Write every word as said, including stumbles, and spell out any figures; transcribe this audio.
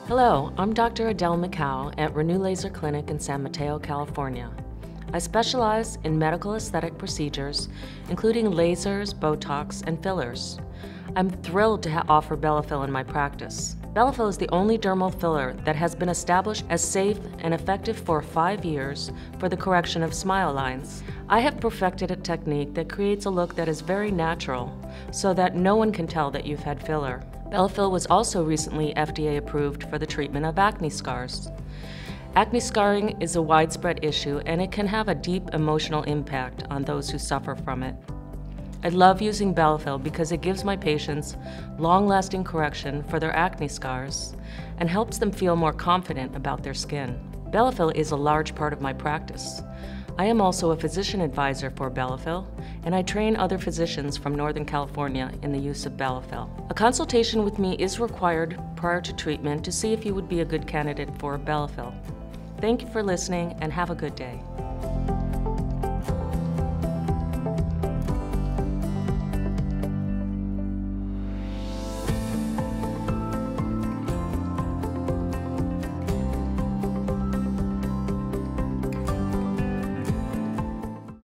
Hello, I'm Doctor Adele McCow at Renew Laser Clinic in San Mateo, California. I specialize in medical aesthetic procedures, including lasers, Botox, and fillers. I'm thrilled to ha- offer Bellafill in my practice. Bellafill is the only dermal filler that has been established as safe and effective for five years for the correction of smile lines. I have perfected a technique that creates a look that is very natural, so that no one can tell that you've had filler. Bellafill was also recently F D A approved for the treatment of acne scars. Acne scarring is a widespread issue, and it can have a deep emotional impact on those who suffer from it. I love using Bellafill because it gives my patients long-lasting correction for their acne scars and helps them feel more confident about their skin. Bellafill is a large part of my practice. I am also a physician advisor for Bellafill, and I train other physicians from Northern California in the use of Bellafill. A consultation with me is required prior to treatment to see if you would be a good candidate for Bellafill. Thank you for listening, and have a good day.